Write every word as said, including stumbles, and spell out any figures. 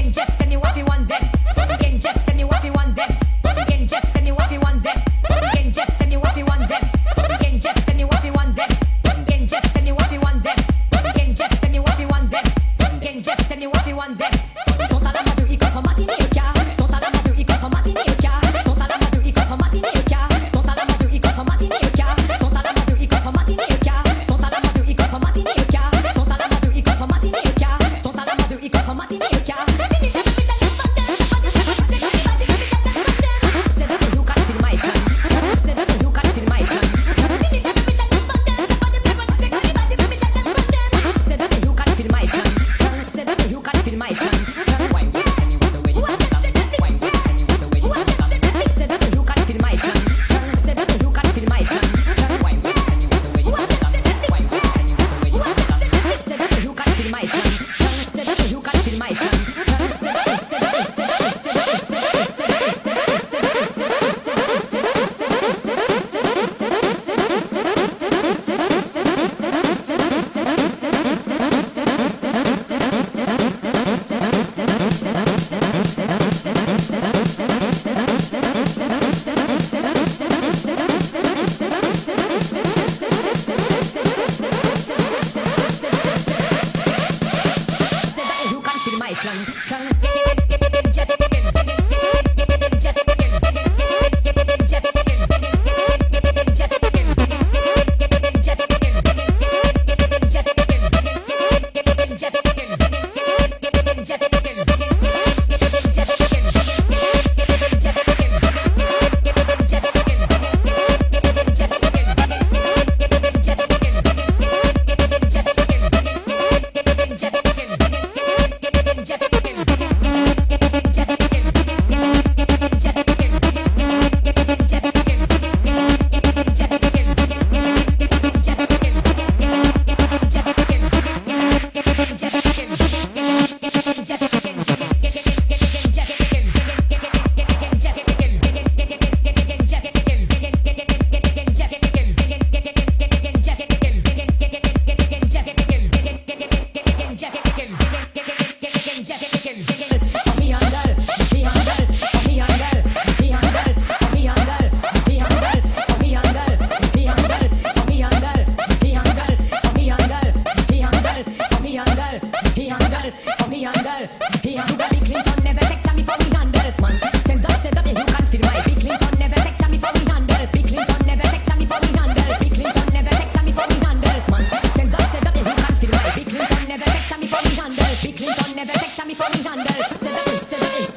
Inject and you happy one them. Inject and you happy one them. Inject and you happy one them. Inject and you happy one them. Inject and you happy one them. Inject and you happy one them. Inject and you happy one them. Inject and you happy one them. Ton talamadu i contre Martinique. Ton talamadu i contre Martinique. Ton talamadu i contre Martinique. Ton talamadu i contre Martinique. Ton talamadu i contre Martinique. Ton talamadu i contre Martinique. Ton talamadu i contre Martinique. Ton talamadu i contre Martinique. Big Clinton never text me for me handle.